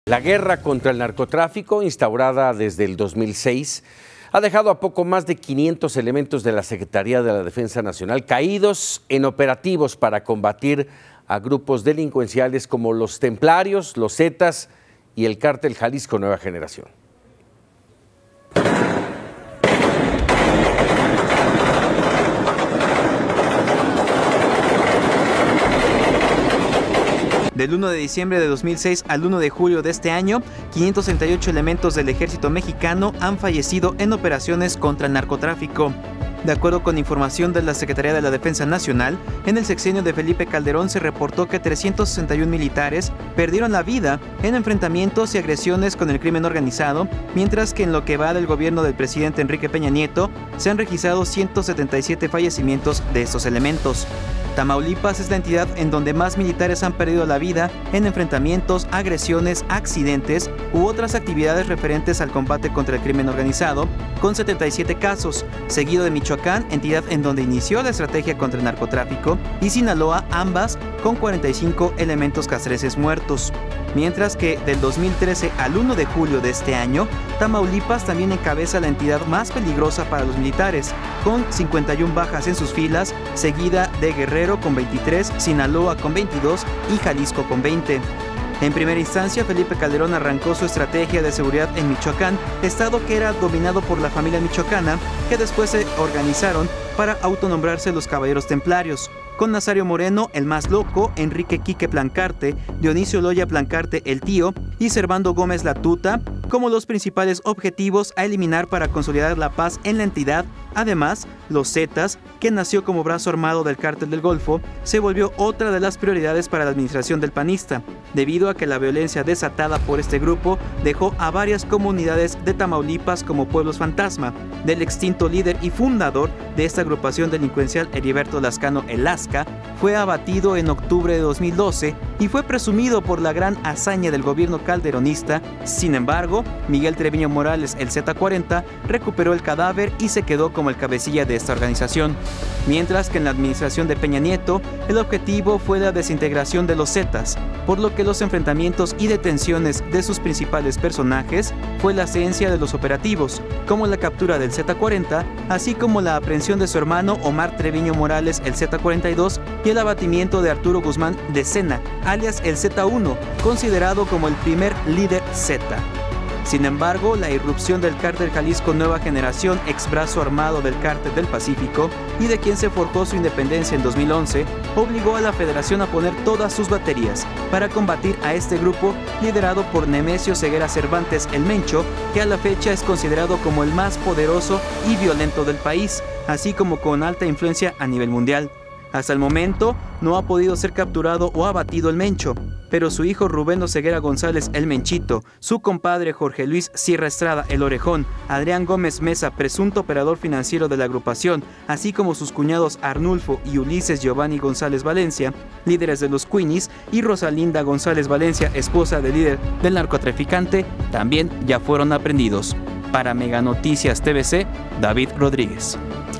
La guerra contra el narcotráfico, instaurada desde el 2006, ha dejado a poco más de 500 elementos de la Secretaría de la Defensa Nacional caídos en operativos para combatir a grupos delincuenciales como los Templarios, los Zetas y el Cártel Jalisco Nueva Generación. Del 1 de diciembre de 2006 al 1 de julio de este año, 538 elementos del ejército mexicano han fallecido en operaciones contra el narcotráfico. De acuerdo con información de la Secretaría de la Defensa Nacional, en el sexenio de Felipe Calderón se reportó que 361 militares perdieron la vida en enfrentamientos y agresiones con el crimen organizado, mientras que en lo que va del gobierno del presidente Enrique Peña Nieto se han registrado 177 fallecimientos de estos elementos. Tamaulipas es la entidad en donde más militares han perdido la vida en enfrentamientos, agresiones, accidentes u otras actividades referentes al combate contra el crimen organizado, con 77 casos, seguido de Michoacán, entidad en donde inició la estrategia contra el narcotráfico, y Sinaloa, ambas con 45 elementos castrenses muertos. Mientras que del 2013 al 1 de julio de este año, Tamaulipas también encabeza la entidad más peligrosa para los militares, con 51 bajas en sus filas, seguida de Guerrero con 23, Sinaloa con 22 y Jalisco con 20. En primera instancia, Felipe Calderón arrancó su estrategia de seguridad en Michoacán, estado que era dominado por la familia michoacana, que después se organizaron para autonombrarse los Caballeros Templarios, con Nazario Moreno, el más loco, Enrique Quique Plancarte, Dionisio Loya Plancarte, el tío, y Servando Gómez la Tuta, como los principales objetivos a eliminar para consolidar la paz en la entidad. Además, los Zetas, que nació como brazo armado del Cártel del Golfo, se volvió otra de las prioridades para la administración del panista, debido a que la violencia desatada por este grupo dejó a varias comunidades de Tamaulipas como pueblos fantasma. Del extinto líder y fundador de esta agrupación delincuencial, Heriberto Lascano El Lasca, fue abatido en octubre de 2012 y fue presumido por la gran hazaña del gobierno calderonista. Sin embargo, Miguel Treviño Morales, el Z40, recuperó el cadáver y se quedó como el cabecilla de esta organización. Mientras que en la administración de Peña Nieto, el objetivo fue la desintegración de los Zetas, por lo que los enfrentamientos y detenciones de sus principales personajes fue la esencia de los operativos, como la captura del Z40, así como la aprehensión de su hermano Omar Treviño Morales, el Z42, y el abatimiento de Arturo Guzmán de Sena, alias el Z1, considerado como el primer líder Z. Sin embargo, la irrupción del Cártel Jalisco Nueva Generación, ex brazo armado del Cártel del Pacífico y de quien se forjó su independencia en 2011, obligó a la Federación a poner todas sus baterías para combatir a este grupo liderado por Nemesio Ceguera Cervantes el Mencho, que a la fecha es considerado como el más poderoso y violento del país, así como con alta influencia a nivel mundial. Hasta el momento no ha podido ser capturado o abatido el Mencho, pero su hijo Rubén Ceguera González el Menchito, su compadre Jorge Luis Sierra Estrada el Orejón, Adrián Gómez Mesa, presunto operador financiero de la agrupación, así como sus cuñados Arnulfo y Ulises Giovanni González Valencia, líderes de los Queenies, y Rosalinda González Valencia, esposa del líder del narcotraficante, también ya fueron aprehendidos. Para Mega Noticias TVC, David Rodríguez.